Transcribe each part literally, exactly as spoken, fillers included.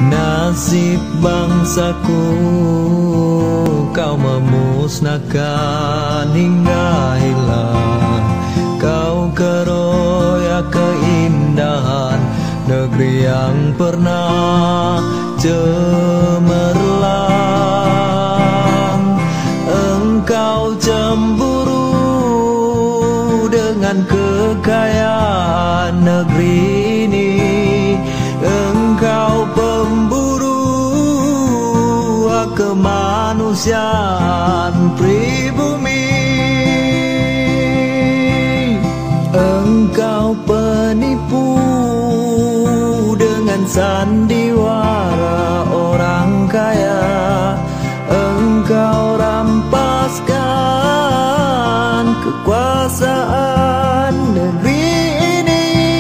Nasib bangsaku kau memusnahkan hingga hilang. Kau keroyak keindahan negeri yang pernah cemerlang. Engkau cemburu dengan kekayaan negeri ini. Engkau pemburu kemanusiaan pribumi. Engkau penipu dengan sandiwara orang kaya. Engkau rampaskan kekuasaan negeri ini.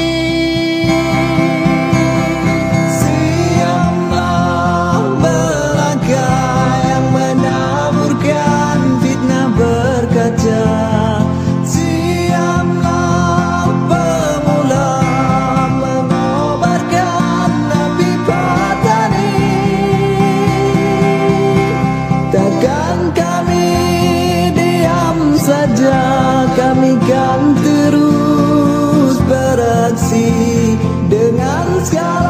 Siaplah melangkah yang menaburkan fitnah berkaca. Siaplah pemula mengobarkan api patani. Takkan kami diam saja, kami kan terus beraksi dengan segala